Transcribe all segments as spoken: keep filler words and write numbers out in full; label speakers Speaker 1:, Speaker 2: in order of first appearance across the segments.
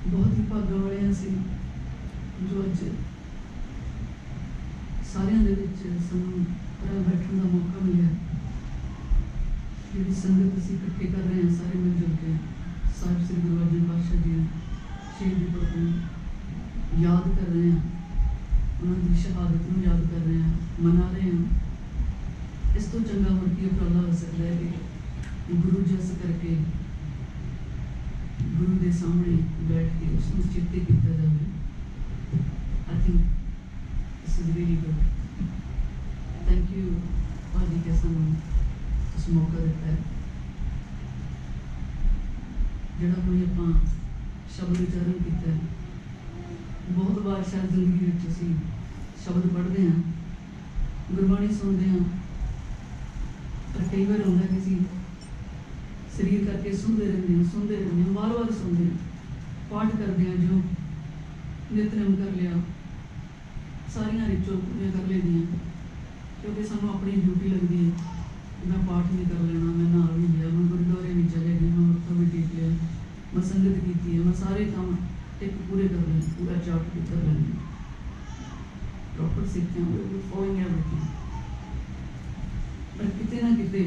Speaker 1: बहुत ही भाग्य वाले असीं जो अज सारिਆਂ ਦੇ ਵਿੱਚ ਸਾਨੂੰ बैठने का मौका मिले। जी संगत असीं इकट्ठे कर रहे हैं सारे मिलजुल के साहिब श्री गुरु अर्जन पातशाह जी शहीदी पुरब नूं याद कर रहे हैं, उन्होंने शहादत नूं याद कर रहे हैं, मना रहे हैं। इस तो चंगा होर की उपराला हो सकता है कि गुरु जस करके गुरु के सामने बैठ के उसको चेते किया जाए। I think this is really good. Thank you भाजी के सानू इस मौका दिता है जोड़ा कोई अपना शब्द उच्चारण किया। बहुत बार शायद जिंदगी में असीं शब्द पढ़ते हैं, गुरबाणी सुनते हैं, पर कई बार होंदा कि असीं शरीर करके सुनते रहते हैं सुनते रहते हैं बार बार सुनते हैं, पाठ करते हैं, जो नितनेम कर लिया, सारियां रिचुअल पूरियां कर लेंदियां, क्योंकि सानू अपनी ड्यूटी लगती है। मैं पाठ भी कर लेना, मैं नहा भी लिया, मैं गुरुद्वारे भी चले गई, मैं मत्था भी टेक लिया, मैं संगत की है, मैं सारे काम एक पूरे कर लें, पूरा चार्ट भी कर लें, प्रॉपर सीखते हैं, फॉलोइंग एवरीथिंग। पर किते ना किते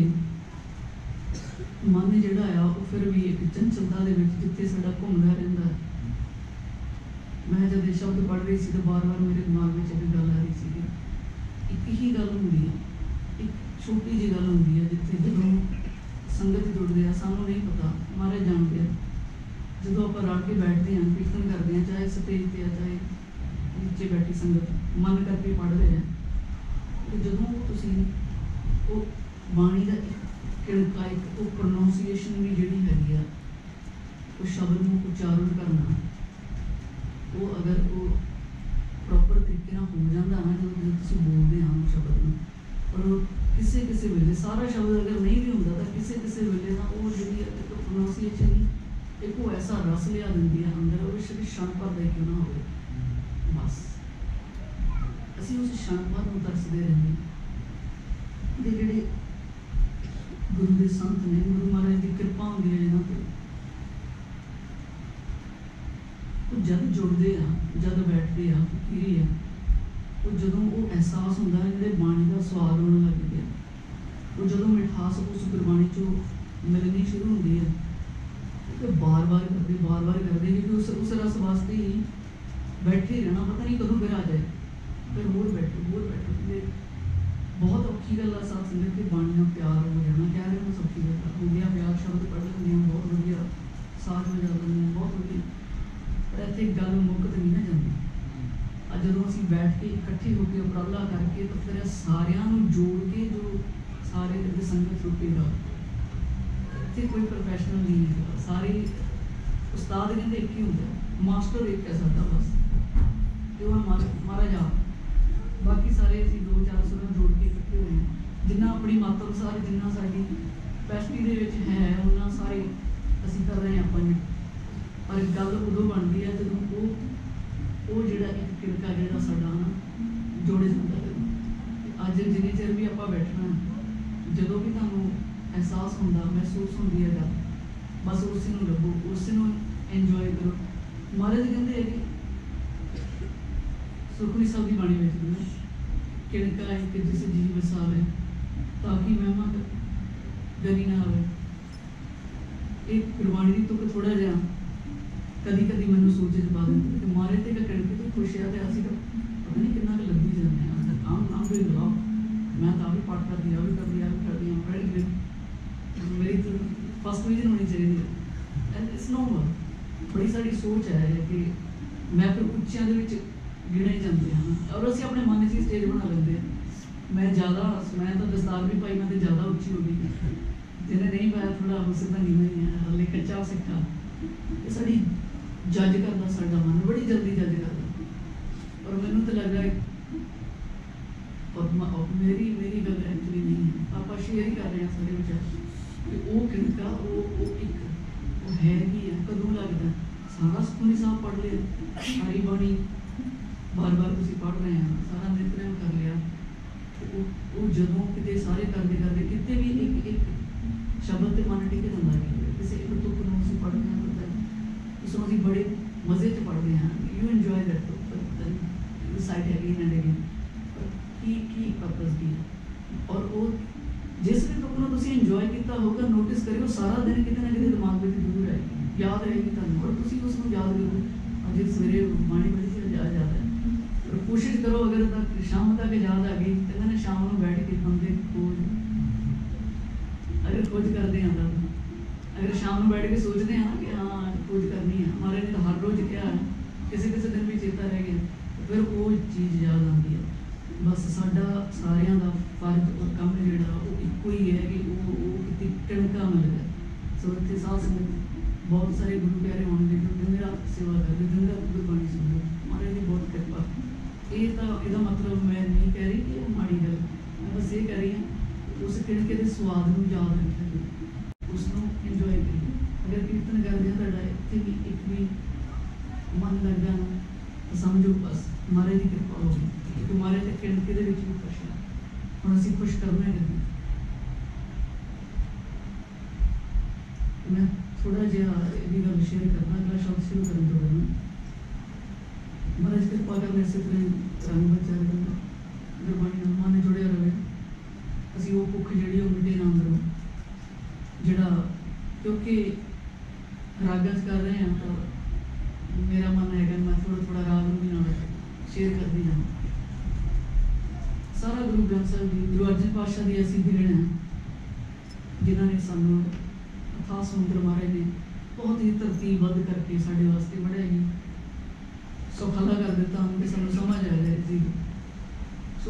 Speaker 1: मन जिहड़ा आ वो फिर भी एक चंचलता दे विच जिथे साडा घूमदा रहिंदा। मैं जब ये शब्द पढ़ रही थी तो बार बार मेरे दिमाग में एक गल आ रही थी, एक ही गल होंदी है, एक छोटी जी गल होंदी है जिथे जो संगत जुड़ते हैं, सानू नहीं पता, महाराज जानते हैं, जो आप रल के बैठते हैं कीर्तन करते हैं, चाहे स्टेज पर है चाहे नीचे बैठी संगत मन करके पढ़ रहे हैं, तो जो तुम बाणी का किड़का एक प्रोनाउंसीएशन भी जी हैगी वो शब्द में उच्चारण करना, वो अगर वो प्रॉपर तरीके हो जाता ना जो जो बोलते हैं उस शब्द में, और किसी किसी वेले सारा शब्द अगर नहीं भी होता तो किसी किसी वेले ना वो जी प्रोनाउंसीएशन एक वो ऐसा रस लिया देती है अंदर, वो शरीर क्षण भर का क्यों ना हो, बस असी उस क्षण भर में तरसते रहते। जोड़े गुरु के संत ने, गुरु महाराज की कृपा होंगी है इन्हों पर, वो जब जुड़ते हैं जब बैठते हैं फकीरी है, वो जो वो एहसास होता है जो बाणी का स्वाद होने लग गया, वो जो मिठास उस गुरबाणी चो मिलनी शुरू होती है, तो बार बार करते बार बार करते क्योंकि उस उस रस वास्ते ही बैठे रहना, पता नहीं कदों फिर आ जाए, फिर होर बैठो होर बैठो। बहुत औखी गल साथ संगत के बाणी का प्यार हो जाना, कह रहे हैं सौखी गल हो गया, प्यार शब्द पढ़ लेंगे बहुत वधिया, साथ में जा लेंगे बहुत वधिया, पर इतने गल मुक तो नहीं ना जाती। अज जो असीं बैठ के इकट्ठे होकर उपराला करके तो फिर सारिਆਂ ਨੂੰ जोड़ के जो सारे संगत रुकेगा, इतने कोई प्रोफैशनल नहीं है, सारे उस्ताद कहते एक ही होंगे, मास्टर एक कह सकता बस, तो महाराज आप बाकी सारे असीं दो चार सुर जोड़ के इकट्ठे हुए हैं, जिन्ना अपनी मत अनुसार जिन्ना साडी कैपेसिटी दे विच है उन्ना सारे असीं कर रहे हैं अपन। पर गल उदों बनती है जदों वो वो जिहड़ा एक किरका जिहड़ा साडा ना जोड़े जाता है। अज जिन्ने चिर भी आपां बैठना, जदों भी तुहानूं एहसास होंदा महसूस होंदी है गल, बस उस नूं लभो, उस नूं एंजॉय करो। महाराज कहते हैं कि सुखमनी साहब की बाणी में किड़का एक जिस जी वसावे ताकि महिमा गरी ना आवे, एक गुरबाणी की तुक थोड़ा जहा कदी कदी मैनू सोचे च पा देंगे कि मारे तो किड़के तो खुश है, तो असीं तो पता नहीं कितना लगी जाते हैं, काम काम भी लाओ, मैं तो भी पाठ करती आ भी करती आ भी करती हूँ, पढ़ी गई मेरी तो फर्स्ट डिवीजन होनी चाहिए, एंड इट्स नॉर्मल। बड़ी सारी सोच है कि मैं फिर उच्चियां दे विच गिने जाते हैं, और असीं अपने मन से स्टेज बना लेंगे, मैं ज़्यादा मैं तो दस्तार भी पाई, मैं तो ज़्यादा उच्ची हो गई, जिन्हें नहीं पाया थोड़ा सीधा नीवा ही है, हले कच्चा सिक्का। ये साड़ी जज करता साडा मन बड़ी जल्दी जज करता, और मैनू तो लग रहा है और मेरी मेरी गल एक्चुअली नहीं है, आप शेयर ही कर रहे हैं सारे विचार कि वो किड़का वो वो एक वो है कि है कदों लगता सारा सुखमनी साहब पढ़ लिया, सारी बाणी बार बार तुसीं पढ़ रहे हैं, सारा नितनेम कर लिया, वो जदों किते सारे करते करते किते भी एक एक शब्द ते मन टिक जाता है, किसी एक तुक नूं असीं पढ़ रहे हैं, उसनूं असीं बड़े ਕਰਦੇ ਹਾਂ, you enjoy that side again and again, ਕੀ ਕੀ ਪਰਪਸ ਕੀ ਹੈ। ਔਰ ਉਹ ਜਿਸ ਵੀ ਬੁੱਕ ਨੂੰ ਤੁਸੀਂ ਇੰਜੋਏ ਕੀਤਾ ਹੋਊਗਾ, ਨੋਟਿਸ ਕਰਿਓ ਸਾਰਾ ਦਿਨ ਕਿਤੇ ਨਾ ਕਿਤੇ ਦਿਮਾਗ ਵਿੱਚ ਜ਼ਰੂਰ ਆਏਗੀ, ਯਾਦ ਰਹੇਗੀ ਤੁਹਾਨੂੰ, ਔਰ ਤੁਸੀਂ ਉਸ ਨੂੰ ਯਾਦ ਕਰੋ। ਅੱਜ ਸਵੇਰੇ ਬਾਣੀ ਪੜ੍ਹੀ ਸੀ, ਯਾਦ ਯਾਦ ਹੈ। ਪਰ ਕੋਸ਼ਿਸ਼ ਕਰੋ ਅਗਰ ਤੱਕ ਸ਼ਾਮ ਤੱਕ ਯਾਦ ਆ ਗਈ ਤੇ ਕਹਿੰਦੇ ਸ਼ਾਮ ਨੂੰ ਬੈਠ ਕੇ ਬੰਦੇ ਖੋਜ, ਅਗਰ ਖੋਜ ਕਰਦੇ ਹਾਂ ਤਾਂ, ਅਗਰ ਸ਼ਾਮ ਨੂੰ ਬੈਠ ਕੇ ਸੋਚਦੇ ਹਾਂ ਕਿ ਹਾਂ ਖੋਜ ਕਰਨੀ ਹੈ, ਹਮਾਰੇ ਨੇ ਤਾਂ ਹਰ ਰੋਜ਼ ਕਿਹਾ ਹੈ, ਕਿਸੇ ਕਿਸੇ ਦਿਨ ਵੀ ਚੇਤਾ ਰਹਿ ਗਿਆ, ਫਿਰ ਉਹ ਚੀਜ਼ ਯਾਦ ਆਉਂਦੀ ਹੈ। ਬਸ ਸਾਡਾ ਸਾਰਿਆਂ ਦਾ ਫਰਜ਼ ਔਰ ਕੰਮ ਜਿਹੜਾ ਉਹ ਇੱਕੋ ਹੀ ਹੈ ਕਿ ਉਹ ਉਹ ਕਿਤੇ ਟਿਣਕਾ ਮਿਲ ਗਿਆ। ਸੋ ਇੱਥੇ ਸਾਧ ਸੰਗਤ ਬਹੁਤ ਸਾਰੇ ਗੁਰੂ ਪਿਆਰੇ ਹੋਣਗੇ ਜੋ ਦਿਨ ਰਾਤ ਸੇਵਾ ਕਰਦੇ, ਦਿਨ ਰਾਤ ਗੁਰਬਾਣੀ ਸੁਣਦੇ, ਮਹਾਰਾਜ ਦੀ ਬਹੁਤ ਕਿਰਪਾ। ਇਹ ਤਾਂ ਇਹਦਾ ਮਤਲਬ ਮੈਂ ਨਹੀਂ ਕਹਿ ਰਹੀ ਕਿ ਇਹ ਮਾੜੀ ਗੱਲ, ਮੈਂ ਬਸ ਇਹ ਕਹਿ ਰਹੀ ਹਾਂ ਉਸ ਟਿਣਕੇ ਦੇ ਸਵਾਦ ਨੂੰ ਯਾਦ ਰੱਖਿਆ, ਉਸ ਨੂੰ ਇੰਜੋਏ ਕਰੀਏ। ਅਗਰ ਕੀਰਤਨ ਕਰਦੇ ਹਾਂ ਤੁਹਾਡਾ ਇੱਥੇ ਵੀ ਇੱਕ ਵੀ ਮਨ ਲੱਗਾ ਨਾ, ਸਮਝੋ ਬਸ ਮਹਾਰਾਜ ਦੀ ਕਿਰਪਾ ਹੋ ਗਈ, ਕਿਉਂਕਿ ਮਹਾਰਾਜ ਦੇ ਟਿਣਕੇ ਦੇ ਵਿੱਚ ਵੀ ਖੁਸ਼ ਹੈ। ਹੁਣ ਅਸੀਂ ਖੁਸ਼ ਕਰਨਾ ਹੈ ਕਿਤੇ। ਮੈਂ ਥੋੜਾ ਜਿਹਾ ਇਹਦੀ ਗੱਲ ਸ਼ੇਅਰ ਕਰਨਾ, ਅਗਲਾ ਸ਼ਬਦ ਸ਼ੁਰੂ ਕਰਨ ਤੋਂ ਪਹਿਲਾਂ ਮਹਾਰਾਜ ਕਿਰਪਾ ਕਰਨ ਇਸੇ ਤਰ੍ਹਾਂ ਰੰਗ ਬੱਚਾ ਰਹਿੰਦਾ, ਗੁਰਬਾਣੀ ਨਾਲ ਮਨ ਜੁੜਿਆ ਰਹੇ, ਅਸੀਂ ਉਹ ਭੁੱਖ ਜਿਹੜੀ ਉਹ ਮਿਟੇ ਨਾ ਅੰਦਰੋਂ, ਜਿਹੜਾ ਕਿਉਂਕਿ ਰਾਗਾਂ 'ਚ ਕਰ ਰਹੇ ਹਾਂ ਤਾਂ ਮੇਰਾ ਮਨ ਹੈਗਾ ਮੈਂ ਥੋੜਾ ਥੋੜਾ ਰਾਗ ਨੂੰ ਵੀ ਨਾਲ ਸ਼ੇਅਰ ਕਰਦੀ ਹਾਂ। ਸਾਰਾ ਗੁਰੂ ਗ੍ਰੰਥ ਸਾਹਿਬ ਜੀ, ਗੁਰੂ ਅਰਜਨ ਪਾਤਸ਼ਾਹ ਦੀ ਐਸੀ ਦੇਣ ਹੈ ਜਿਨ੍ਹਾਂ ਨੇ ਸਾਨੂੰ ਅਥਾਹ ਸਮੁੰਦਰ ਮਹਾਰਾਜ ਨੇ ਬਹੁਤ ਹੀ ਤਰਤੀਬਬੱਧ ਕਰਕੇ ਸਾਡੇ ਵਾਸਤੇ ਬੜਾ ਹੀ ਸੁਖਾਲਾ ਕਰ ਦਿੱਤਾ ਹਨ ਕਿ ਸਾਨੂੰ ਸਮਝ ਆ ਜਾਏ ਜੀ। ਸੋ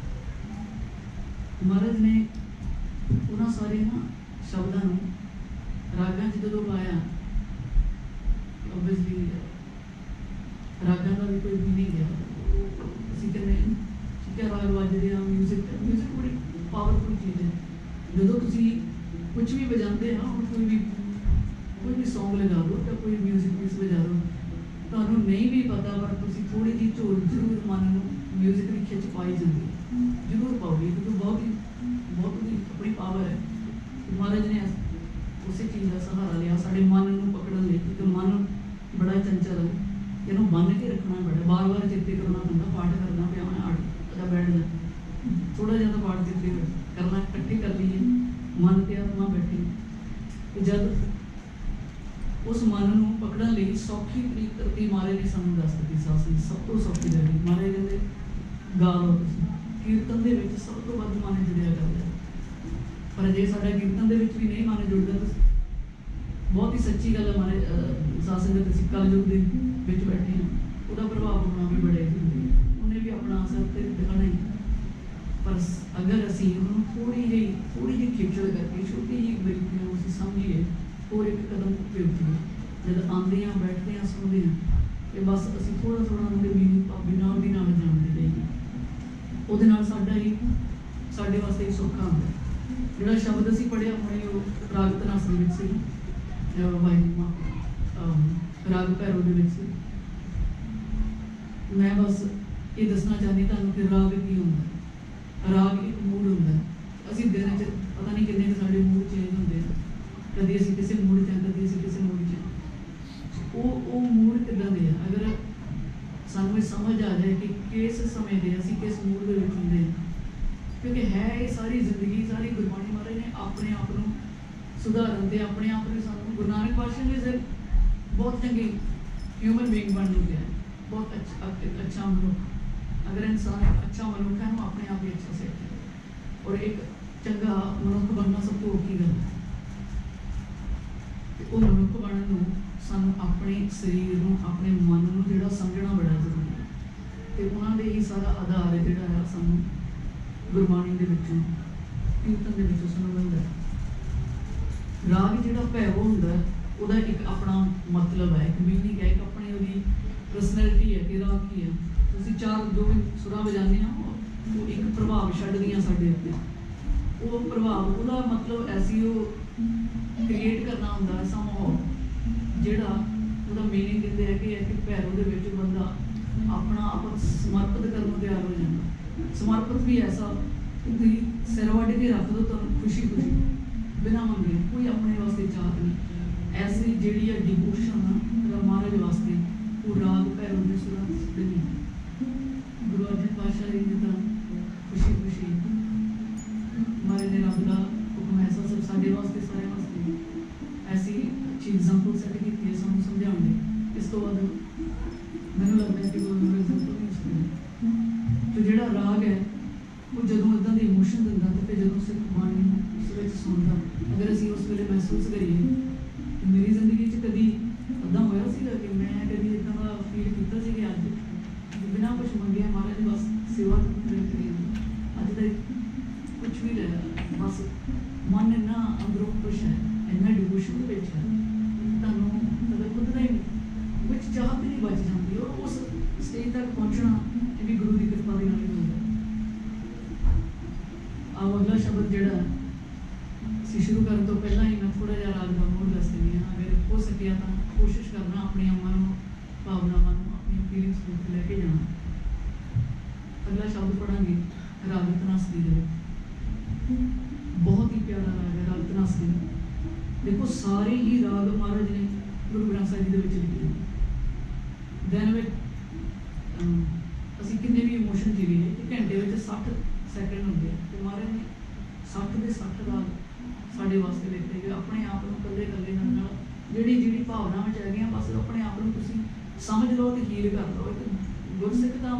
Speaker 1: ਮਹਾਰਾਜ ਨੇ ਉਹਨਾਂ ਸਾਰੇ ਨਾ ਸ਼ਬਦਾਂ ਨੂੰ ਰਾਗਾਂ 'ਚ ਜਦੋਂ ਪਾਇਆ, ਓਬਵੀਅਸਲੀ ਰਾਗਾਂ ਦਾ ਵੀ ਕੋਈ ਵੀ ਨਹੀਂ ਗਿਆ। ਅਸੀਂ ਕਹਿੰਦੇ ਠੀਕ ਹੈ ਰਾਗ ਵੱਜਦੇ ਆ, ਮਿਊਜ਼ਿਕ ਮਿਊਜ਼ਿਕ ਬੜੀ ਪਾਵਰਫੁਲ ਚੀਜ਼ ਹੈ। ਜਦੋਂ ਤੁਸੀਂ ਕੁਝ ਵੀ ਵਜਾਉਂਦੇ ਆ, ਹੁਣ ਕੋਈ ਵੀ ਕੋਈ ਵੀ ਸੌਂਗ ਲਗਾ ਲਓ ਜਾਂ ਕੋਈ ਮਿਊਜ਼ਿਕ ਪੀਸ ਵਜਾ ਲਓ, ਤੁਹਾਨੂੰ ਨਹੀਂ ਵੀ ਪਤਾ ਪਰ ਤੁਸੀਂ ਥੋੜ੍ਹੀ ਜਿਹੀ ਝੋਲ ਜ਼ਰੂਰ ਮਨ ਨੂੰ ਮਿਊਜ਼ਿਕ ਦੀ ਖਿੱਚ ਪਾਈ ਜਾਂਦੀ ਹੈ, ਜ਼ਰੂਰ ਪਾਓਗੇ, ਕਿਉਂਕਿ ਬਹੁਤ ਹੀ ਬਹੁਤ ਹੀ ਆਪਣੀ ਪਾਵਰ ਹੈ। ਮਹਾਰਾਜ ਨੇ ਉਸੇ ਚੀਜ਼ ਦਾ ਸਹਾਰਾ ਲਿਆ ਸਾਡੇ ਮਨ ਨੂੰ ਪਕੜਨ ਲਈ, ਕਿਉਂਕਿ ਮਨ ਬੜਾ ਚੰਚਲ ਹੈ, ਇਹਨੂੰ ਬੰਨ੍ਹ ਕੇ ਰੱਖਣਾ ਬੜਾ, ਬਾਰ ਬਾਰ ਚੇਤੇ ਕਰਨਾ ਪੈਂਦਾ, ਪਾਠ ਕਰਨਾ ਪਿਆ ਮੈਂ ਅੱਡ ਬੈਠ ਜਾ, ਥੋੜ੍ਹਾ ਜਿਹਾ ਤਾਂ ਪਾਠ ਚੇਤੇ ਕਰਨਾ, ਇਕੱਠੇ ਕਰ ਲਈਏ ਮਨ ਤੇ ਆਤਮਾ ਬੈਠੇ। ਤੇ ਜਦ ਉਸ ਮਨ ਨੂੰ ਪਕੜਨ ਲਈ ਸੌਖੀ ਤਰੀਕ ਤਰਤੀਬ ਮਹਾਰਾਜ ਨੇ ਸਾਨੂੰ ਦੱਸ ਦਿੱਤੀ, ਸਾਸੀ ਸਭ ਤੋਂ ਸੌਖੀ ਜਿਹੜੀ ਮਹਾਰਾਜ ਕਹਿੰਦੇ ਗਾ ਲਓ ਤੁਸੀਂ, ਕੀਰਤਨ ਦੇ ਵਿੱਚ ਸਭ ਤੋਂ ਵੱਧ ਮਨ ਜੁੜਿਆ ਕਰਦਾ। ਪਰ ਜੇ ਸਾਡਾ ਕੀਰਤਨ ਦੇ ਵਿੱਚ ਵੀ ਨਹੀਂ ਮਨ ਜੁੜਦਾ ਤਾਂ ਬਹੁਤ ਹੀ ਸੱਚੀ ਗੱਲ ਹੈ। ਮਹਾਰਾਜ ਸਾਧ ਸੰਗਤ ਅਸੀਂ ਕਲਯੁਗ ਦੇ ਵਿੱਚ ਬੈਠੇ ਹਾਂ, ਉਹਦਾ ਪ੍ਰਭਾਵ ਹੋਣਾ ਵੀ ਬੜਾ ਜ਼ਰੂਰੀ ਹੈ, ਉਹਨੇ ਵੀ ਆਪਣਾ ਅਸਰ ਤੇ ਦਿਖਾਉਣਾ ਹੀ। ਪਰ ਅਗਰ ਅਸੀਂ ਉਹਨੂੰ ਥੋੜ੍ਹੀ ਜਿਹੀ ਥੋੜ੍ਹੀ ਜਿਹੀ ਖੇਚਲ ਕਰਕੇ ਛੋਟੀ ਜਿਹੀ ਬਰੀਕੀ ਨੂੰ ਅਸੀਂ ਸਮਝੀਏ, ਹੋਰ ਇੱਕ ਕਦਮ ਉੱਤੇ ਉੱਠੀਏ, ਜਦ ਆਉਂਦੇ ਹਾਂ ਬੈਠਦੇ ਹਾਂ ਸੁਣਦੇ ਹਾਂ, ਤੇ ਬਸ ਅਸੀਂ ਥੋੜ੍ਹਾ ਥੋੜ੍ਹਾ ਉਹਦੇ ਮੀਨਿੰਗ ਭਾਬੀ ਨਾਲ ਦੀ ਨਾਲ ਜਾਣਦੇ ਜਾਈਏ, ਉਹਦੇ ਨਾਲ ਸਾਡਾ ਹੀ ਸਾਡੇ ਵਾਸਤੇ ਹੀ ਸੌਖਾ ਹੁੰਦਾ। ਜਿਹੜਾ ਸ਼ਬਦ ਅਸੀਂ ਪੜ੍ਹਿਆ ਹੁਣੇ ਉਹ ਰਾਗ ਧਨਾਸ ਦੇ ਵਿੱਚ ਸੀ, ਵਾਹਿਗੁਰੂ ਰਾਗ ਭੈਰੋ ਦੇ ਵਿੱਚ ਸੀ। ਮੈਂ ਬਸ ਇਹ ਦੱਸਣਾ ਚਾਹੁੰਦੀ ਤੁਹਾਨੂੰ ਕਿ ਰਾਗ ਕੀ ਹੁੰਦਾ। ਰਾਗ ਇੱਕ ਮੂਡ ਹੁੰਦਾ। ਅਸੀਂ ਦਿਨ 'ਚ ਪਤਾ ਨਹੀਂ ਕਿੰਨੇ ਕੁ ਸਾਡੇ ਮੂਡ ਚੇਂਜ ਹੁੰਦੇ ਆ, ਕਦੀ ਅਸੀਂ ਕਿਸੇ ਮੂਡ 'ਚ ਹਾਂ, ਕਦੀ ਅਸੀਂ ਕਿਸੇ ਮੂਡ 'ਚ। ਉਹ ਉਹ ਮੂਡ ਕਿੱਦਾਂ ਦੇ ਆ, ਅਗਰ ਸਾਨੂੰ ਇਹ ਸਮਝ ਆ ਜਾਏ ਕਿ ਕਿਸ ਸਮੇਂ ਦੇ ਅਸੀਂ ਕਿਸ ਮੂਡ ਦੇ ਵਿੱਚ ਹੁੰਦੇ ਹਾਂ, ਕਿਉਂਕਿ ਹੈ ਇਹ ਸਾਰੀ ਜ਼ਿੰਦਗੀ ਸਾਰੀ ਗੁਰਬਾਣੀ ਮਹਾਰਾਜ ਨੇ ਆਪਣੇ ਆਪ ਨੂੰ ਸੁਧਾਰਨ ਤੇ ਆਪਣੇ ਆਪ ਨੂੰ ਸਾਨੂੰ ਗੁਰੂ ਨਾਨਕ ਪਾਤਸ਼ਾਹ ਨੇ ਸਿਰ ਬਹੁਤ ਚੰਗੀ ਹਿਊਮਨ ਬੀਇੰਗ ਬਣ ਨੂੰ ਗਿਆ, ਬਹੁਤ ਅੱਛਾ ਅੱਛਾ ਮਨੁੱਖ। ਅਗਰ ਇਨਸਾਨ ਇੱਕ ਅੱਛਾ ਮਨੁੱਖ ਹੈ, ਉਹਨੂੰ ਆਪਣੇ ਆਪ ਹੀ ਅੱਛਾ ਸਿੱਖ, ਔਰ ਇੱਕ ਚੰਗਾ ਮਨੁੱਖ ਬਣਨਾ ਸਭ ਤੋਂ ਔਖੀ ਗੱਲ ਹੈ। ਉਹ ਮਨੁੱਖ ਬਣਨ ਨੂੰ ਸਾਨੂੰ ਆਪਣੇ ਸਰੀਰ ਨੂੰ ਆਪਣੇ ਮਨ ਨੂੰ ਜਿਹੜਾ ਸਮਝਣਾ ਬੜਾ ਜ਼ਰੂਰੀ ਹੈ, ਤੇ ਉਹਨਾਂ ਦੇ ਹੀ ਸਾਰਾ ਆਧਾਰ ਹੈ ਜਿਹੜਾ ਹੈ ਸਾਨੂੰ ਗੁਰਬਾਣੀ ਦੇ ਵਿੱਚੋਂ ਕੀਰਤਨ ਦੇ ਵਿੱਚੋਂ ਸਾਨੂੰ ਮਿਲਦਾ। ਰਾਗ ਜਿਹੜਾ ਭੈਰੋ ਹੁੰਦਾ ਉਹਦਾ ਇੱਕ ਆਪਣਾ ਮਤਲਬ ਹੈ, ਇੱਕ ਮੀਨਿੰਗ ਹੈ, ਇੱਕ ਆਪਣੀ ਉਹਦੀ ਪਰਸਨੈਲਿਟੀ ਹੈ ਕਿ ਰਾਗ ਕੀ ਹੈ। ਤੁਸੀਂ ਚਾਰ ਜੋ ਵੀ ਸੁਰਾਂ ਵਜਾਉਂਦੇ ਹਾਂ ਉਹ ਇੱਕ ਪ੍ਰਭਾਵ ਛੱਡਦੀਆਂ ਸਾਡੇ ਉੱਤੇ। ਉਹ ਪ੍ਰਭਾਵ ਉਹਦਾ ਮਤਲਬ ਐਸੀ ਉਹ ਕ੍ਰੀਏਟ ਕਰਨਾ ਹੁੰਦਾ ਐਸਾ ਮਾਹੌਲ ਜਿਹੜਾ ਉਹਦਾ ਮੀਨਿੰਗ ਦਿੰਦੇ ਹੈ ਕਿ ਇੱਕ ਭੈਰੋ ਦੇ ਵਿੱਚ ਬੰਦਾ ਆਪਣਾ ਆਪ ਸਮਰਪਿਤ ਕਰਨ ਨੂੰ ਤਿਆਰ ਹੋ ਜਾਂਦਾ। ਸਮਰਪਿਤ ਵੀ ਐਸਾ ਕਿ ਤੁਸੀਂ ਸਿਰ ਵੱਢ ਕੇ ਰੱਖ ਦਿਓ ਤੁਹਾਨੂੰ ਖੁਸ਼ੀ ਖੁਸ਼ੀ ਬਿਨਾਂ ਮੰਗੇ, ਕੋਈ ਆਪਣੇ ਵਾਸਤੇ ਚਾਹਤ ਨਹੀਂ। ਐਸੀ ਜਿਹੜੀ ਹੈ ਡਿਵੋਸ਼ਨ ਆ ਮਹਾਰਾਜ ਵਾਸਤੇ वो राग भैरव ने सुरा सिद्धे नहीं। गुरु अर्जन पातशाह जी ने तो खुशी खुशी हमारे ने रब का हुक्म ऐसा सब साढ़े वास्ते सारे वास्ते ऐसी अच्छी एग्जाम्पल सैट की है सानू समझाने। इस तो बाद मैंने लगता है कि कोई और एग्जाम्पल नहीं हो सकती। तो जो राग है वो जो इदा के इमोशन दिता तो फिर जो सिर्फ बाणी उस सुनता अगर असी उस वे महसूस करिए कि मेरी जिंदगी कभी अदा होया कि मैं कभी इदा का फील किया कि अज बिना कुछ मंगे महाराज बस सेवा करी अज तक कुछ भी रहा बस मन इन्ना अंदरों खुश है इन्ना डिवोशन है तू खुद का ही कुछ चाहत नहीं बच जाती और उस स्टेज तक पहुँचना ये भी गुरु की कृपा के नाल ही होता है। आओ अगला शब्द जोड़ा शुरू करने तो पहला ही मैं थोड़ा जहा राग का मूड दस दी हाँ। अगर हो सकिया तो कोशिश करना अपनी मन भावनावां अपनी फीलिंग्स को लैके जाना। अगला शब्द पढ़ांगे राग धनासरी दे बहुत ही प्यारा राग है राग धनासरी। देखो सारे ही राग महाराज ने गुरु ग्रंथ साहिब जी के लिखे दैन में असी किन्ने भी इमोशन जीवीए घंटे में सठ सैकेंड होंगे तो महाराज ने सठ के सठ राग साढ़े वास्ते लिखते गए अपने आप को कल्ले कल्ले जी जी भावना में है गई बस अपने आप को समझ लो तो हील कर लो। गुरसिखता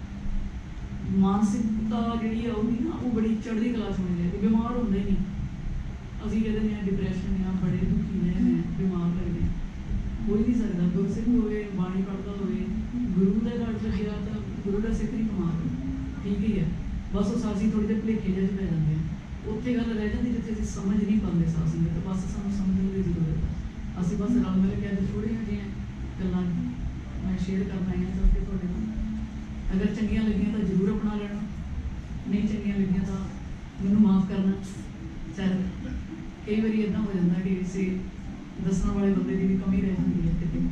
Speaker 1: मानसिकता जी है वो ना वो बड़ी चढ़ती कला च मिल जाए बीमार होंगे ही नहीं। असी कहते हैं डिप्रैशन या बड़े दुखी ने बीमार लगते हो ही नहीं सकता गुरसिख हो बाणी पढ़ता हो गुरु का लड़ लगे तो गुरु का सिख नहीं कमा ठीक ही है बस उस असी थोड़ी देर भुलेखे जैसे पै जाते हैं उत्थे गल रह जाती जिथे असीं समझ नहीं पाते सासी तो बस सानू समझने की जरूरत है। असीं बस रल मिल के अज थोड़िया जी गल्लां मैं शेयर करना आई हाँ सबके तुहाडे नाल अगर चंगियां लगियां तो जरूर अपना लेना नहीं चंगियां लगियां तो मैनूं माफ़ करना। चल कई बार इदा हो जाता कि किसी दसण वाले बंदे की भी कमी रह जाती है कितने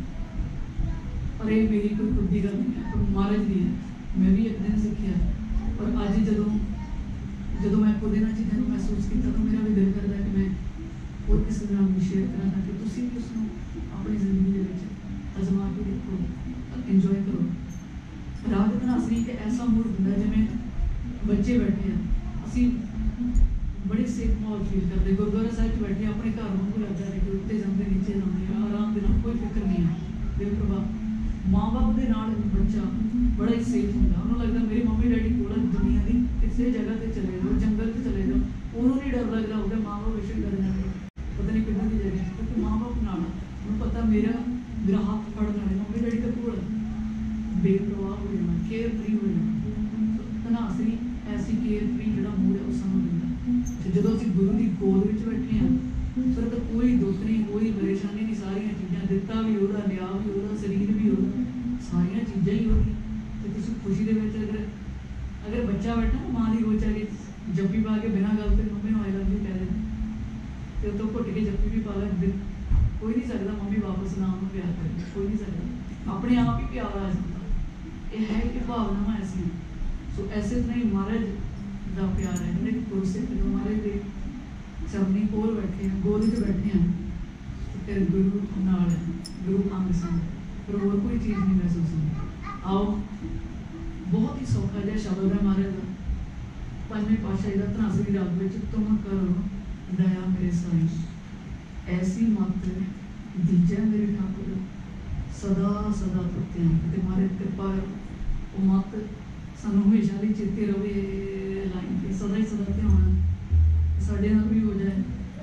Speaker 1: पर यह मेरी कोई खुद की गल नहीं है पर महाराज की है। मैं भी एक दिन सीखिया पर अज जो जो मैं खुद इन चीज़ों को महसूस किया तो मेरा भी दिल करता कि मैं और किसी के नाम भी शेयर करा ताकि तुम भी उसको अपनी जिंदगी के अजमा के देखो इंजॉय करो। राग धनासरी एक ऐसा मूड होंगे जिमें बच्चे बैठे हैं असी बड़े सेफ माहौल फील करते गुरुद्वारा साहिब बैठे अपने घर वांगू लगता है कि उत्ते जाते नीचे जाते आराम के नाल कोई फिक्र नहीं है बेप्रवाह माँ बाप के नाल बच्चा बड़ा ही सेफ होंगे उन्होंने लगता मेरी मम्मी डैडी कोल दुनिया की किसी जगह पर चले जाओ जंगल से चले जाओ उन्होंने नहीं डर लगता होगा माँ बाप बेशक डर जाए पता नहीं कितना की जगह क्योंकि माँ बाप नाल उन्हें पता मेरा मेरा हाथ फड़ लेना मम्मी डैडी का कोल बेप्रवाह हो जाना केयर फ्री हो जाना। धनासरी ऐसी केयर फ्री जो मूड है वो सानू मिलता जो असीं गुरु की गोद में बैठे हैं फिर तो कोई दुख नहीं कोई परेशानी नहीं सारिया चीज़ां दिता भी वह लिया भी वह शरीर भी वह सारिया चीज़ां ही वही तो तुसीं खुशी दे विच अगर अगर बच्चा बैठा ना माँ की गोद आके जप्पी पा के बिना गल तो मम्मी आई लव यू कह देना तो तो घुट के जप्पी भी पा लै कोई नहीं सकता मम्मी वापस ना उन्होंने प्यार करे कोई नहीं सकता अपने आप ही प्यार आ जाता यह है कि भावनावां ऐसी सो ऐसे तरह ही महाराज का प्यार है जिन्हें गुरसिख महाराज के चरनी कोल बैठे हैं गोद च बैठे हैं तो फिर गुरु नाल गुरु अंग संग फिर और कोई चीज़ नहीं महसूस होती। आओ बहुत ही सौखा जहा शब्द है महाराज का पंजवें पातशाही का धनासरी राग में तुम करो दया मेरे साईं ऐसी मत दीजै मेरे ठाकुर सदा सदा तुत्ते ते महाराज कृपा वो मत सानू हमेशा लिए चेते रहे लाइन पर सदा ही सदा ध्यान साढ़े नाल भी हो जाए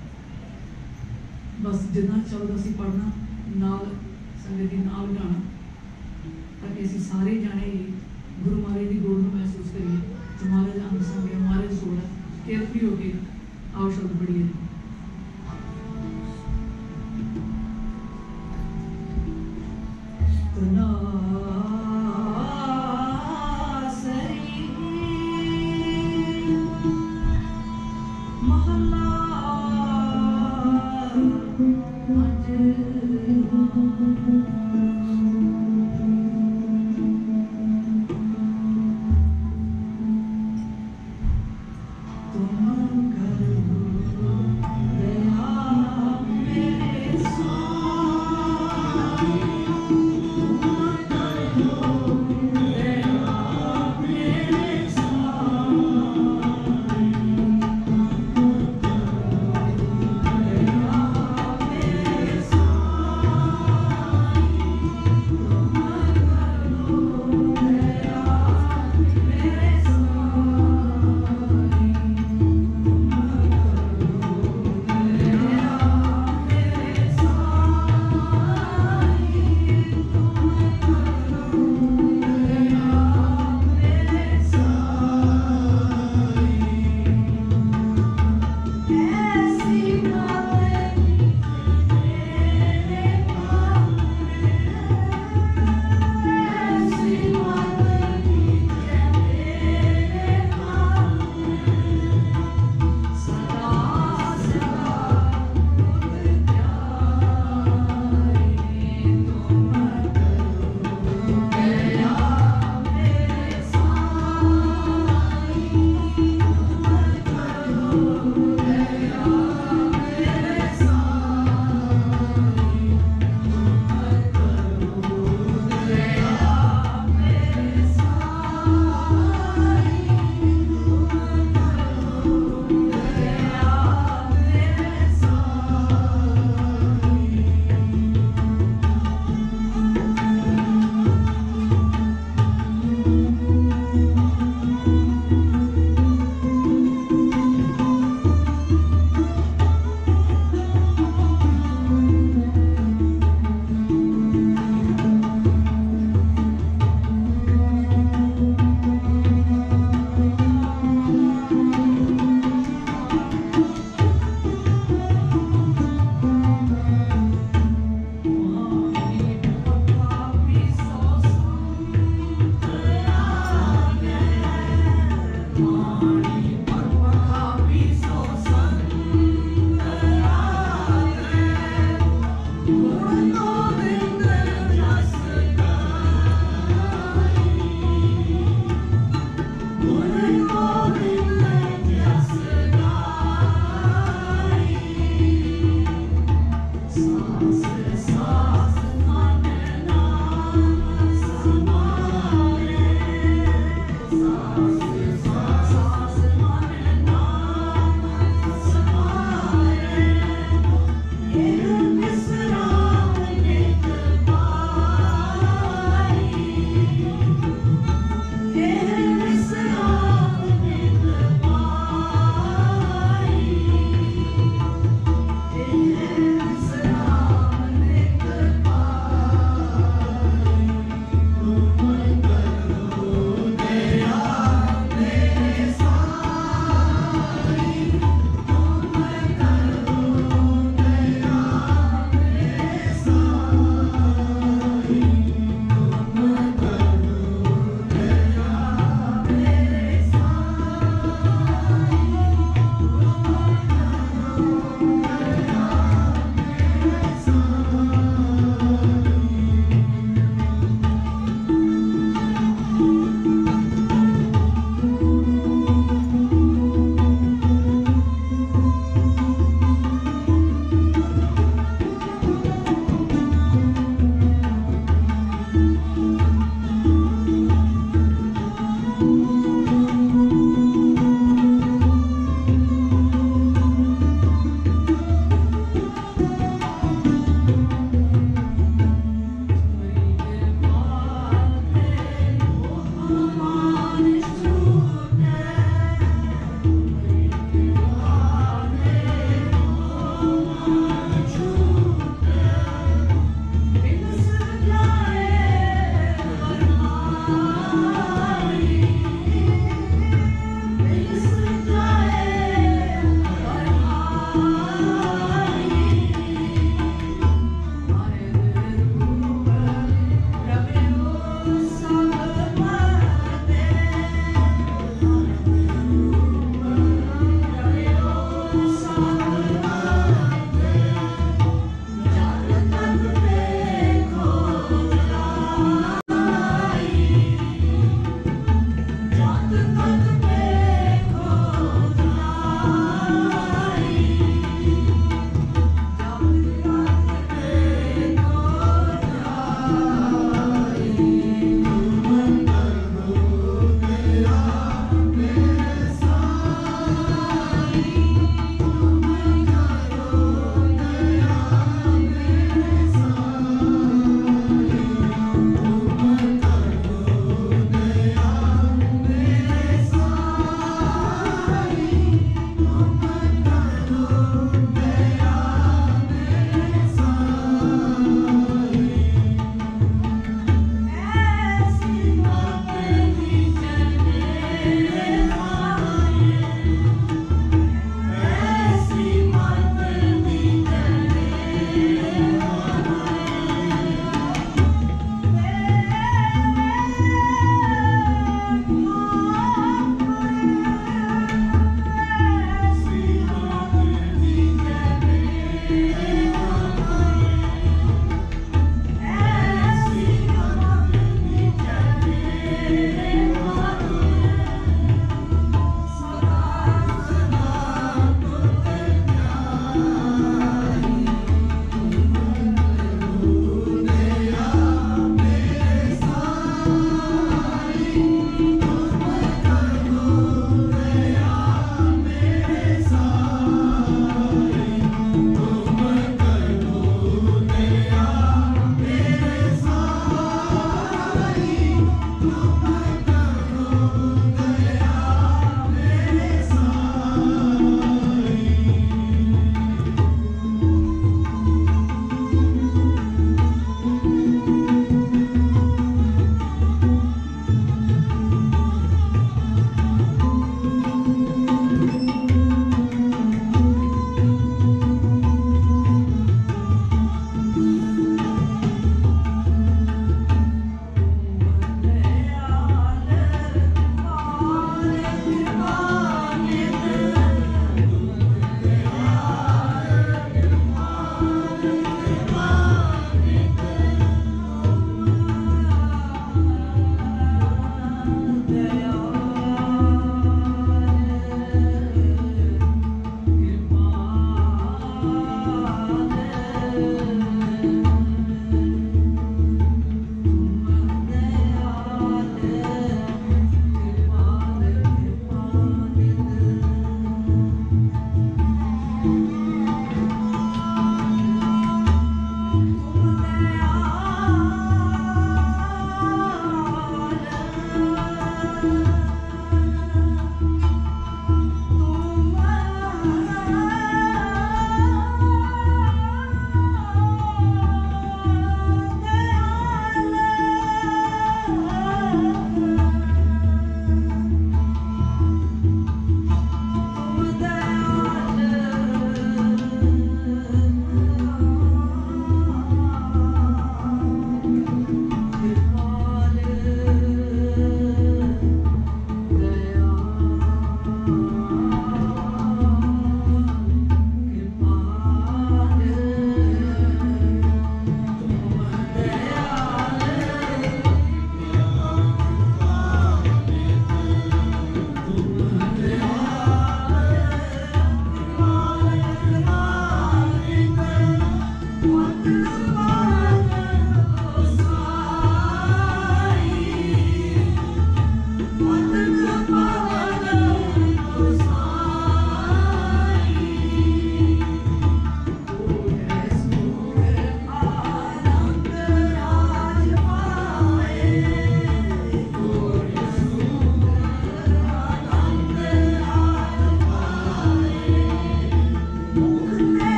Speaker 1: बस जितना शब्द असी पढ़ना नाल संगत की नाल गाना ताकि असी सारे जाने गुरु महाराज की गोद को महसूस करिए जो महाराज अंग संग है महाराज सोल है केयरफ्री होके आओ शब्द पढ़िए।
Speaker 2: Thank you.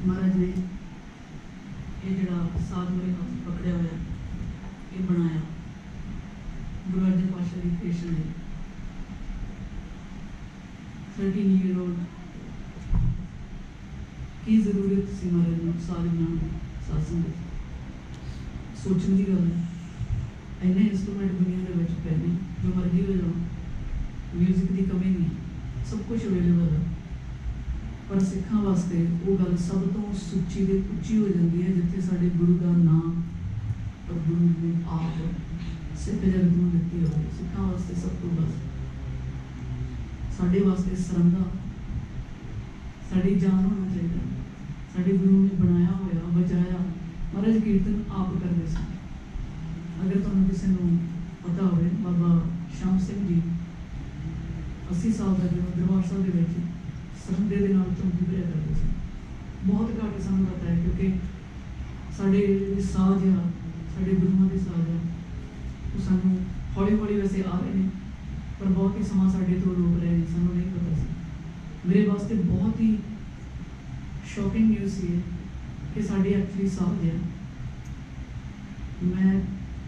Speaker 1: महाराज ने ये जड़ा साध मेरे हाथ पकड़िया होया ये बनाया गुरु अर्जन पातशाह की क्रिएशन है थर्टीन ईयर ओल्ड की जरूरत सी महाराज ने साध बनाने साध संगत सोचने की गल है इन्ने इंस्ट्रूमेंट दुनिया के विच पै ने जो मर्जी हो जाओ म्यूजिक की कमी नहीं सब कुछ अवेलेबल है पर सिखां वास्ते वो गल सब तो सुची ते उच्ची हो जाती है जिथे साडे गुरु का नाम और गुरु ने आप सिख जगत में दिती हो सिखां वास्ते सब तो बस साडे वास्ते सरंदा साडी जान होना चाहिए साडे गुरु ने बनाया होया बचाया महाराज कीर्तन आप करते सन अगर तुहानूं किसी नूं पता हो बाबा श्याम सिंह जी अस्सी साल का जो दरबार साहब के विच सरंदे दे नाल चौंकी भरिया करते सन बहुत घट सानूं पता है क्योंकि साडे साज आ साडे गुरुआं दे साज आ वो सानूं हौली हौली वैसे आ रहे हैं पर बहुत ही समा साडे तो रोक रहे हैं सानूं नहीं पता सी मेरे वास्ते बहुत ही शॉकिंग न्यूज़ सी है कि साडी एक्चुअली साज है मैं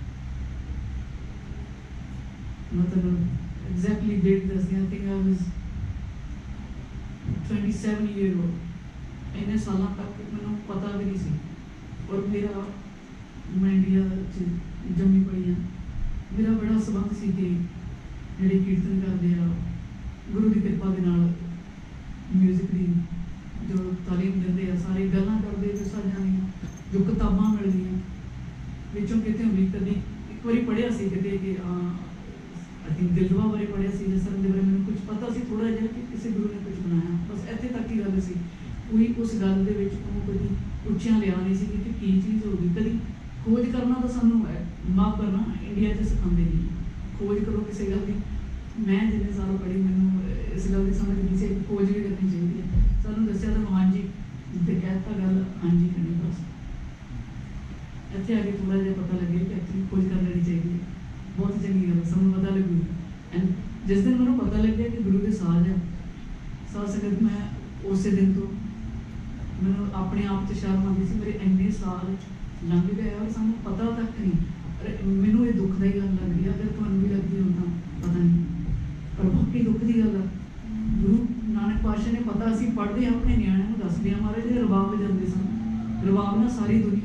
Speaker 1: मतलब एग्जैक्टली डेट दसदी I think I was twenty seven year old इन्ने साल तक मैंने पता भी नहीं सी और मेरा मैं इंडिया जम्मी पड़ी हाँ मेरा बड़ा सबंध सी कि जेडे कीर्तन करते हैं गुरु की कृपा के नाल म्यूजिक की जो तालीम देते हैं सारे गल्लां करते जो साझा जो किताबां मिलदियां विचों किते भी कभी एक बार पढ़िया सी किते कि आई थिंक दिलवा बारे पढ़िया सी जिस तरह बारे मैंने कुछ पता सी थोड़ा जिहा कि किसी गुरु ने कुछ बनाया बस इत्थे तक ही गल सी कोई उस गल दे विच कभी उच्चियां लिया नहीं सी कि की चीज़ होगी कभी खोज करना तो सानू माफ करना इंडिया च सिखाते नहीं खोज करो किसी गल की मैं जिन्ने साल पढ़ी मैंने इस गल की समझ नहीं सी खोज भी करनी चाहिए सानू दस्सिया तो हाँ जी ते कहता गल हाँ जी करनी बस इतने आगे थोड़ा जहा पता लगे कि एक्चुअली खोज कर लेनी चाहिए बहुत चंगी गल सानू पता लगेगी एंड जिस दिन मैंने पता लग गया कि गुरु के साज है साध संगत मैं उस दिन तो मैंने अपने आप से शर्म आती सी मेरे इन्ने साल लंघ गए और सानू पता तक नहीं अरे मैनू ये दुख की गल लग रही है अगर तुहानू भी लगती हो तो पता नहीं पर बाकी दुख की गल गुरु नानक पातशाह ने पता असीं पढ़ते अपने नियाणिਆਂ ਨੂੰ दसदे महाराज जी रबाब बजाते सन रबाब ना सारी दुनिया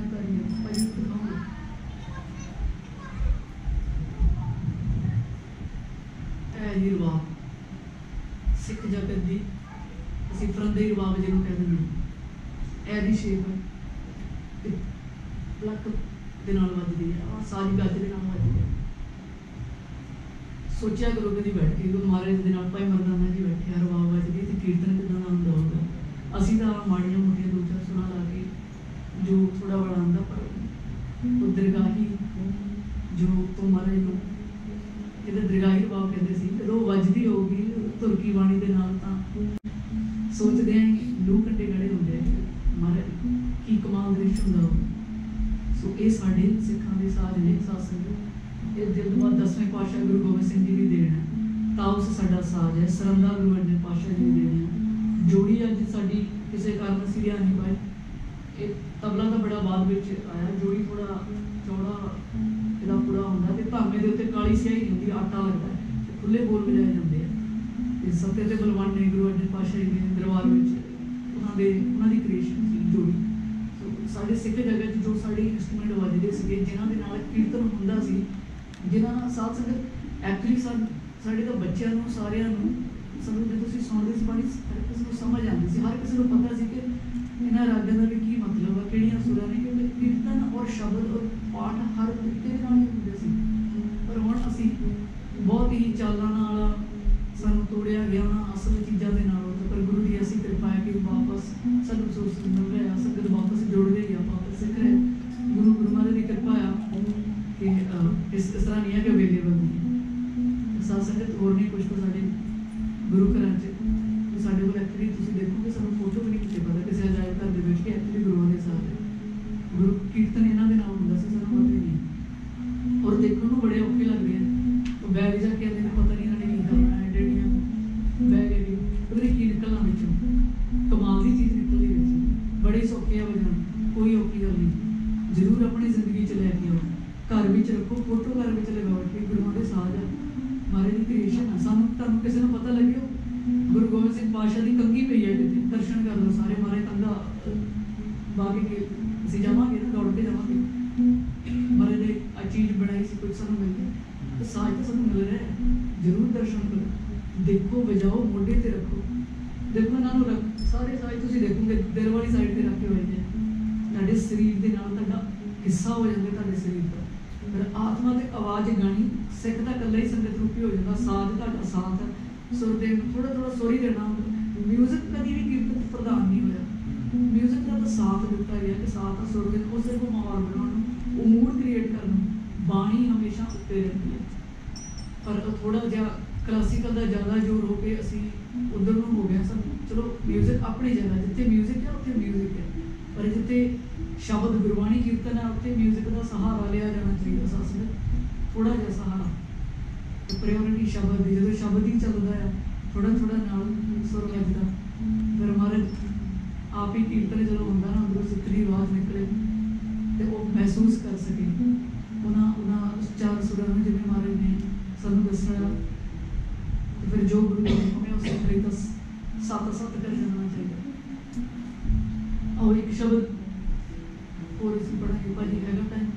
Speaker 1: जी रबाब सिख जगत की असीं फरंदे रबाब जिन्हों कह देंगे ऐसी शेप है लक दे नाल वजदी है सारी गज दे नाल वजदी है सोचा करो कभी बैठ के गुरु महाराज दे नाल भाई मरदाना जी बैठे रबाब वजदी तो कीर्तन किदां दा हुंदा होगा असीं तां माड़ियां मोटियां दो चार सुना ला के जो थोड़ा बड़ा आंदा पर वो दरगाही जो तो महाराज को जिहदा दरगाही रबाब कहते सी जो वजदी होगी तुरकी बाणी के नाल तां सोचते हैं लू कंटे गड़े होंगे महाराज की कमाल दृश्य हुंदा होगा सो ये साडे सिखां दे साज ने साध संगत ये दिल बाद दसवें पातशाह गुरु गोबिंद सिंह जी की देन है ताउस साडा साज है सरंदा गुरु अर्जन पातशाह जी की देन है जोड़ी अज साडी किसी कारण असीं लिया नहीं पाए ये तबला तो बड़ा बाद विच आया जोड़ी थोड़ा चौड़ा इहदा पूरा हुंदा ते धामे दे उत्ते काली स्याही हुंदी आटा लगदा है खुले बोल बजाए जाते हैं ते सत्ते ते बलवान ने गुरु अर्जन पातशाह जी के दरबार विच उन्हां दे उन्हां दी क्रिएशन सी जोड़ी सो साडे सिख जगत जो साडे इंस्ट्रूमेंट वजदे सीगे जिन्हां दे नाल कीर्तन हुंदा सी जिन्हां साध संगत एक्चुअली साडे तां बच्चिआं नूं सारिआं नूं सानूं जे तुसीं सुणदे सी बाणी हर किसी नूं समझ आंदी सी हर किसी नूं पता सी कि इन्हां रागां दा भी की मतलब है किहड़ियां सुरां ने क्योंकि कीर्तन और शब्द और पाठ हर तरीके दे नाल हुंदे सी पर हुण असीं बहुत ही चालां नाल सानूं तोड़िया गया उन्हां असल चीज़ां दे नाल पर गुरु की ऐसी कृपा है कि वापस सानूं सोच मिल रहा है संगत वापस जुड़ गई है वापस सिख रहे गुरु गुरु महाराज की कृपा है कि इस इस तरह नहीं है कि अवेलेबल नहीं साध संगत होर नहीं कुछ तो साडे गुरु घरां च साडे कोल एक्चुअली तुसीं देखोगे सानूं फोटो भी नहीं किसी पता किसी अजायब घर दे विच कि एक्चुअली गुरुआं दे साथ है गुरु कीर्तन इन्हां दे नाल हुंदा सी सानूं पता ही नहीं और देखण नूं बड़े औखे लगदे हैं तो बैग जा के आंदे पता नहीं इन्हां ने की करना है एडियां बैग पता नहीं की निकलना विचों कमाल की चीज़ निकलती बड़े सौखे घर विच रखो, फोटो घर विच लगाओ कि गुरुओं के साज है, महाराज की क्रिएशन है। सानू तुहानू किसी ने पता लगे गुरु गोबिंद सिंह पातशाह की कंघी पई है किते, दर्शन कर लो सारे, महाराज कंधा बागे के असीं जावांगे ना, दौड़ के जावांगे, महाराज ने आ चीज़ बनाई सी, कुछ सानू मिल गया, तो साज तो सानू मिल रहा है, जरूर दर्शन करो, देखो, बजाओ, मोढे ते रखो, देखो इन्हां नूं रख, सारे साज तुसीं देखोगे दिल वाली साइड ते रखे हुए हैं, तुहाडे शरीर दे नाल तुहाडा हिस्सा हो जांदे, तुहाडे शरीर दा फिर आत्मा ते आवाज़ गाणी, सिख दा कल्ला ही संगत रूपी हो जाता, साथ तुहाडा साथ है, सुर दे थोड़ा थोड़ा सुर ही देना, म्यूजिक कभी भी कीर्तन प्रधान नहीं होया, म्यूजिक का तो साथ दिता गया कि साथ है, सुर दे उस को माहौल बनाना, वो मूड क्रिएट करना, बाणी हमेशा उत्ते रहती है, पर थोड़ा जिहा क्लासिकल का ज़्यादा जोर हो के असी उधर नूं हो गया सब, चलो म्यूजिक अपनी जगह, जिथे म्यूजिक है उत्थे म्यूजिक है, पर जिथे शब्द गुरबाणी कीर्तन है उत्थे म्यूजिक का सहारा लिया जाना चाहिए, सत्संग थोड़ा जिहा सहारा, प्रायोरिटी शब्द की, जो शब्द ही चलता है थोड़ा थोड़ा नाल सुर लगता, फिर महाराज आप ही कीर्तन जो होंदा ना अंदरों सिख की आवाज़ निकले तो वो महसूस कर सके, उन्हां उन्हां चार सुरां नूं जिवें महाराज ने सानूं दस्सिया, फिर जो गुरु ने हमें उस तरीके का साथ साथ कर जाना चाहिए। और एक शब्द और इसी पढ़ाई भाजी है टाइम,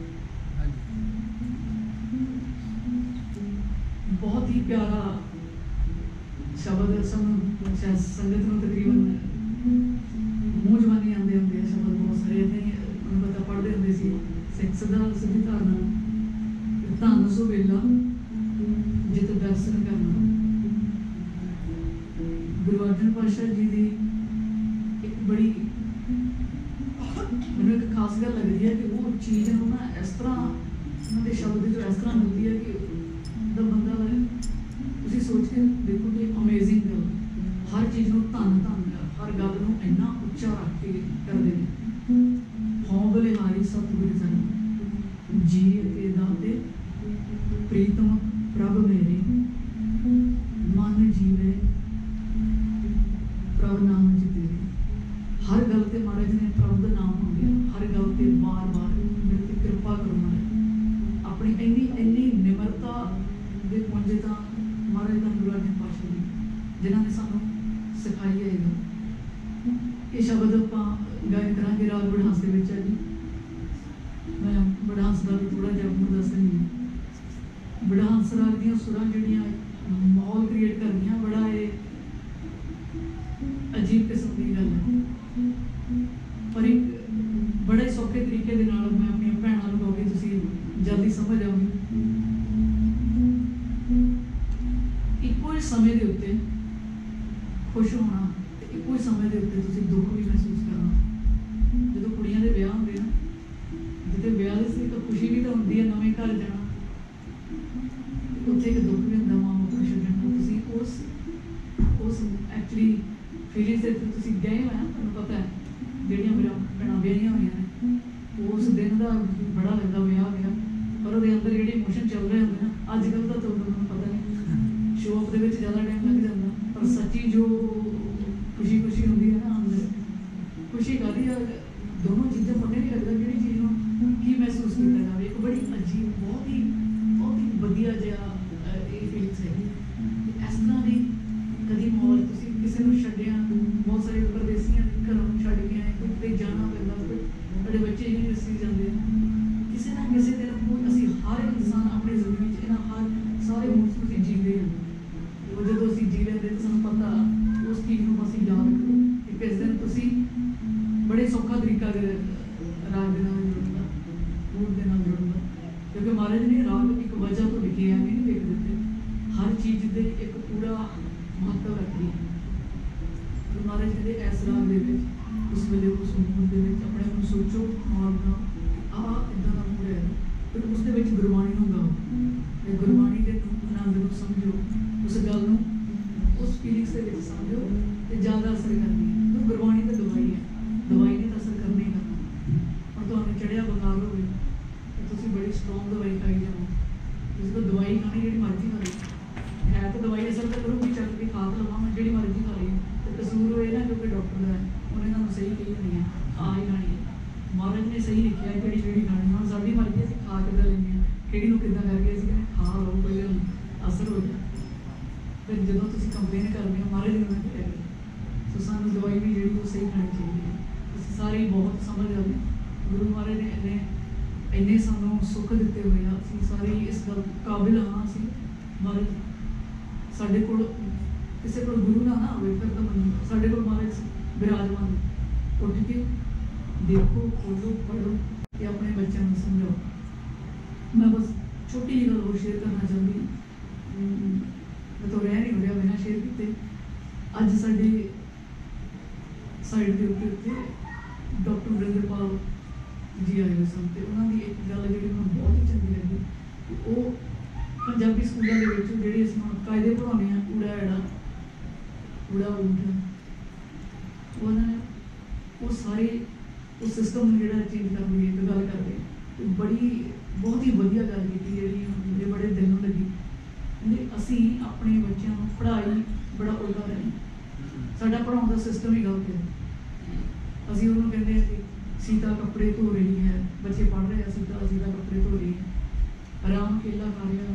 Speaker 1: बहुत ही प्यारा शब्द सानूं शायद संगत नूं तकरीबन मूँह जवानी आते होंगे शब्द बहुत सारे इदां ही उन्हें पता पढ़ते होंगे सी, सिख सदा सिद्धी धारना, धन सो वेला जित दर्शन करना, गुरु अर्जन पातशाह जी की एक बड़ी मैंने एक खास गल लगती है कि वो चीज़ ना इस तरह उन्होंने शब्द जो इस तरह मिलती है कि दा बंदा तुसीं सोच के देखो कि अमेजिंग गल, हर चीज़ को धन धन हर गल को इन्ना उच्चा रख के करते हैं, हों बलिहारी सतगुरु जन जी अते दाते प्रीतम प्रभ मेरे मन जीवे प्रभ नाम जिते, हर गल ते महाराज ने प्रभ का नाम हो गया, हर गल ते बार बार मेरे ते कृपा करो महाराज, अपनी इन्नी इन्नी निमरता दे पुंजे तां महाराज दा गुरु अर्जन पातशाह जी जिन्हां ने सानूं सिखाई है। ये शब्द आपां गायन करांगे राग बड़हंस दे विच है जी, मैं बड़हंस दा भी थोड़ा जिहा आपनूं दस दिंदी हां, बड़हंस राग दीयां सुरां जिहड़ियां माहौल क्रिएट करदियां, बड़ा ये अजीब किस्म की गल है, पर एक बड़े सौखे तरीके दे नाल मैं अपनी भैणां नूं कहांगी तुसीं जल्दी समझ आओगे, इक्को ही समय के उत्ते खुश होना, इक्को ही समय के उत्ते तुसीं दुख भी महसूस करना, जो कुड़ियां दे विआह होंदे ना, जिते विआह दी सी तां खुशी भी तो होंदी है नवें घर जाना, उत्थे एक दुख भी होंदा मां बाप नूं छड्डण दा, तुसीं उस उस एक्चुअली फीलिंग्स दे तुसीं गए हो ना, तुहानूं पता है ਜਿਹੜੀਆਂ ਮੇਰਾ ਭੈਣਾਂ ਵਿਆਹੀਆਂ ਹੋਈਆਂ ਨੇ, ਉਸ ਦਿਨ ਦਾ ਬੜਾ ਲੱਗਦਾ ਵਿਆਹ ਵਿਆਹ, ਪਰ ਉਹਦੇ ਅੰਦਰ ਜਿਹੜੇ ਇਮੋਸ਼ਨ ਚੱਲ ਰਹੇ ਹੁੰਦੇ ਨਾ, ਅੱਜ ਕੱਲ੍ਹ ਤਾਂ ਤੁਹਾਨੂੰ ਮੈਨੂੰ ਪਤਾ ਨਹੀਂ ਸ਼ੋਅ ਆਫ ਦੇ ਵਿੱਚ ਜ਼ਿਆਦਾ ਟਾਈਮ ਲੱਗ ਜਾਂਦਾ, ਪਰ ਸੱਚੀ ਜੋ ਖੁਸ਼ੀ ਖੁਸ਼ੀ ਹੁੰਦੀ ਹੈ ਨਾ ਅੰਦਰ, ਖੁਸ਼ੀ ਕਾਹਦੀ ਆ, ਦੋਨੋਂ ਚੀਜ਼ਾਂ ਪਤਾ ਨਹੀਂ ਲੱਗਦਾ ਕਿਹੜੀ ਚੀਜ਼ ਨੂੰ ਕੀ ਮਹਿਸੂਸ ਕੀਤਾ ਜਾਵੇ, ਇੱਕ ਬੜੀ ਅਜੀਬ ਬਹੁਤ ਹੀ ਬਹੁਤ ਹੀ ਵਧੀਆ ਜਿਹਾ ਇਹ ਫੀਲਿੰਗਸ ਹੈਗੀ, ਇਸ ਤਰ੍ਹਾਂ ਦੀ ਕਦੀ ਮਾਹੌਲ ਤੁਸੀਂ ਕਿਸੇ ਨੂੰ ਛੱਡਿਆ, ਬਹੁਤ ਸਾਰੇ ਪਰਦੇਸੀਆਂ ਘਰੋਂ ਛੱਡ ਕੇ ਆਏ, ਕਿਤੇ ਜਾਣਾ ਪੈਂਦਾ, ਸਾਡੇ ਬੱਚੇ ਯੂਨੀਵਰਸਿਟੀ ਜਾਂਦੇ ਆ, ਕਿਸੇ ਨਾ ਕਿਸੇ ਦਿਨ ਕੋਈ ਅਸੀਂ ਹਰ ਇਨਸਾਨ ਆਪਣੀ ਜ਼ਿੰਦਗੀ 'ਚ ਇਹਨਾਂ ਹਰ ਸਾਰੇ ਮੂਡਸ ਨੂੰ ਅਸੀਂ ਜੀਂਦੇ ਹਾਂ, ਉਹ ਜਦੋਂ ਅਸੀਂ ਜੀ ਲੈਂਦੇ ਤਾਂ ਸਾਨੂੰ ਪਤਾ ਉਸ ਚੀਜ਼ ਨੂੰ ਅਸੀਂ ਯਾਦ ਕਰੋ ਕਿ ਕਿਸ ਦਿਨ ਤੁਸੀਂ ਬੜੇ ਸੌਖਾ ਤਰੀਕਾ ਦੇ ਰਾਗ ਦੇ ਨਾਲ ਜੁੜਨ ਦਾ, ਮੂਡ ਦੇ ਨਾਲ ਜੁੜਨ ਦਾ, ਕਿਉਂਕਿ ਮਹਾਰਾਜ ਨੇ ਰਾਗ ਇੱਕ ਵਜ੍ਹਾ ਤੋਂ ਲਿਖੇ ਐ ਵੀ ਨਹੀਂ ਲਿਖ ਦਿੱਤੇ, ਹਰ ਚੀਜ਼ ਦੇ ਇੱਕ ਪੂਰਾ महत्व रखती है, तो महाराज जी इस राग दे उस वे उस मूड के अपने आप सोचो माहौल बनाओ आ इदा का मूड है, फिर उस गुरबाणी को गाओ, गुरबाणी के आनंद को समझो, उस गल उस फीलिंग्स के समझो तो ज़्यादा असर करती है, तो गुरबाणी तो दवाई है, दवाई ने तो असर करना ही करना, और तो चढ़िया बुखार हो गई तो तुम बड़ी स्ट्रोंग दवाई खाई जाओ, जिस तो दवाई खानी जी मर्जी खा लो है, तो दवाई असर तो करूँगी चल के खा तो लवा मैं जी मर्जी खा ली, तो कसूर हो ना क्योंकि डॉक्टर का है, उन्हें तुम सही कही नहीं है आ ही खानी है, महाराज ने सही लिखा कि जी खानी हम साड़ी मर्जी असं खा कि लेंगे कि किदा करके असं कहते खा लो कोई गल असर हो जाए फिर जो तुम कंप्लेन करते हो महाराज ने मैं क्या करें सो सानू दवाई भी जी सही खानी चाहिए असं सारे बहुत समझ जाते गुरु महाराज ने इन्ने इन्ने सानू सुख दिते हुए असं सारे इस गल काबिल हाँ असी महाराज साढ़े को किसी को गुरु ना ना हो फिर तो मन साढ़े को महाराज विराजमान उठ के देखो खोलो पढ़ो कि अपने बच्चों को समझाओ मैं बस छोटी जी गल शेयर करना चाहती मैं तो रह नहीं हो रहा बिना शेयर किए अज साड़ी साइड के उत्ते उत्ते डॉक्टर वरिंदरपाल जी आए हुए सन तो उन्होंने एक गल जी मैं बहुत ही चंगी लगी कि वो पंजाबी स्कूलों के जी असं कायदे पढ़ाने हैं उड़ा एड़ा उड़ा ऊठ उन्होंने वो सारे उस सिस्टम जो चेंज करने की एक गल करते बड़ी बहुत ही वधिया गल की जी मेरे बड़े दिल में लगी कहते असी अपने बच्चों को पढ़ाई बड़ा उल्टा रहे साडा पढ़ाने का सिस्टम ही गलत है असी उन्होंने कहते हैं कि सीता कपड़े धो रही है बच्चे पढ़ रहे हैं सीता सीता कपड़े धो रही है आराम केला खा रहा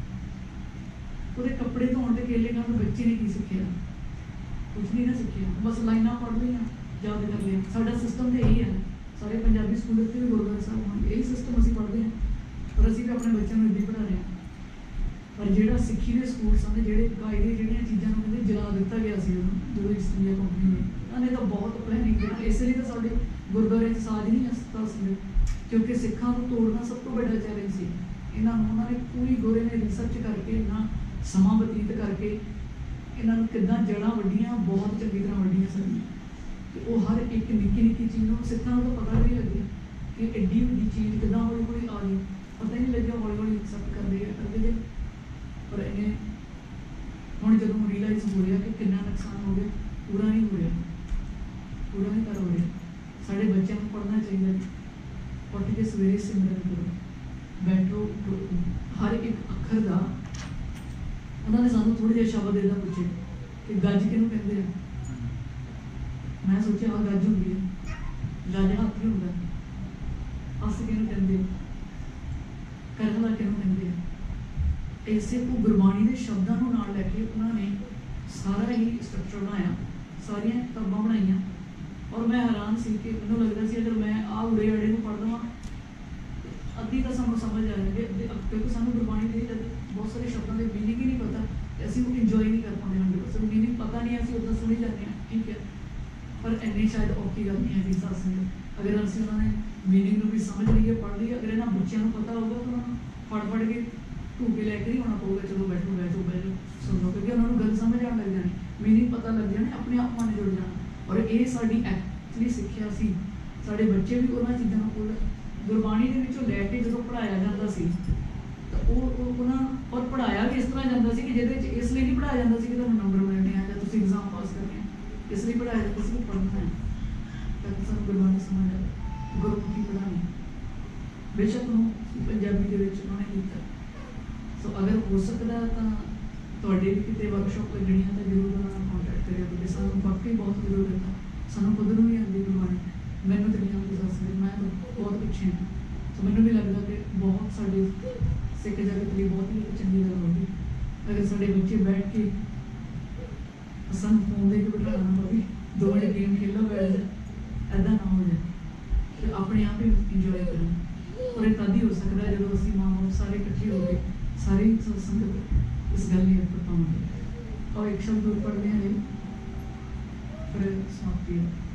Speaker 1: वो कपड़े धोने के केले खाने बच्चे ने की सीखा कुछ नहीं ना सीखा बस लाइना पढ़ लिया याद कर लिया साडा सिस्टम तो यही है सारे पंजाबी स्कूल भी गुरुद्वारा साहब होंगे यही सिस्टम असीं पढ़ते हैं और असीं भी अपने बच्चों को इदां पढ़ा रहे हैं पर जिहड़ा सिक्खी दे स्कूल सन जिहड़े कायदे जिहड़ियां चीज़ां नूं कहंदे जला दिता गया सी जो ईस्ट इंडिया कंपनी ने उन्होंने तो बहुत प्लैनिंग की इसलिए तो साडे गुरुद्वारे साज नहीं हस्पताल सी क्योंकि सिखां नूं तोड़ना सब तो बड़ा चैलेंज सी इन्हां नूं उन्होंने पूरी गोरे ने रिसर्च करके इन्ना समा बतीत करके इन्हां नूं किद्दां जड़ां वड्डियां बहुत चंगी तरह वड्डियां सन कि वो हर एक निक्की निक्की चीज़ को सिखा तो पता नहीं लगे कि एड्डी वड्डी चीज़ किदा हौली हौली आ गई पता ही नहीं लगे हौली हौली एक्सैप्ट करते गए करते गए पर इन्हें हम जो रियलाइज हो रहा कि कितना नुकसान हो गया पूरा नहीं हो रहा पूरा नहीं कर हो रहा साढ़े बच्चों को पढ़ना चाहिए उठ के सवेरे सिमरन करो बैठो हर एक अखर का उन्होंने सानू थोड़ी देर शब्द इदा पूछे कि गज किनू कहते हैं मैं सोचा हाँ गज होंगी गज हाथ नहीं होंगे अस किनू कहते करला किनू कहते इसे को गुरबाणी के शब्दों को नाल लैके उन्होंने सारा ही स्ट्रक्चर बनाया सारिया किताबां बनाई और मैं हैरान सी कि मैनूं लगता सी अगर मैं आ उड़े अड़े को पढ़ देवां अद्धी तो सानूं समझ आ जाए क्योंकि सानूं गुरबाणी के बहुत सारे शब्दों के मीनिंग ही नहीं पता असीं वो इंजॉय नहीं कर पाते हंड्रेड परसेंट मीनिंग पता नहीं असीं उदां सुनी जाते हैं ठीक है पर इन्नी शायद औखी गल नहीं है सत्संग अगर असीं उन्होंने मीनिंग भी समझ लीए पढ़ लीए अगर इन्हां बच्चों को पता होगा तो उन्होंने फड़ फड़ के ढूके लैके नहीं होना पड़ेगा चलो बैठो बैठो बैठो सुनो क्योंकि उन्होंने गल समझ आने लग जानी मीनिंग पता लग जाने अपने आप मन जुड़ जाना और ये साडी एक्चुअली सिक्ख्या सी साडे बच्चे भी उन्हां चीज़ां को गुरबाणी दे विचों लैके जो पढ़ाया जाता सी तो उन्हां और पढ़ाया भी इस तरह जाता सी कि जिहदे च इसलिए नहीं पढ़ाया जाता सी कि तुहानूं नंबर मिलने हैं जां तुसीं एग्जाम पास करने हैं इसलिए पढ़ाया जाता सी कि पढ़ना है ताकि सानूं गुरबाणी समझ आए गुरमुखी पढ़ानी बेशक उन्होंने पंजाबी दे विच उन्होंने कीता सो अगर हो सकता तो तुहाडे भी किते वर्कशॉप लगनी है तो जरूर उन्होंने कॉन्टैक्ट करिए क्योंकि सानूं वाकई बहुत जरूरत है सानूं खुद नूं नहीं आती गुरबाणी मैनूं तो नहीं आती दस मैं तो बहुत पिछे हाँ सो मैनूं भी लगता कि बहुत साडे सिख जगत लिए बहुत ही चंगी गल होगी अगर साडे बच्चे बैठ के सानूं फोन दे के बिठाना ना पवे दो मिनट गेम खेलो बैठ जाए ऐदा ना हो जाए तो अपने आप ही इंजॉय करें और तद ही हो सकता है जो असीं माँ बाप सारे इकट्ठे हो गए सारी संगत इस गल पर पावे और एक शब्द पढ़ने फिर समाप्ति है।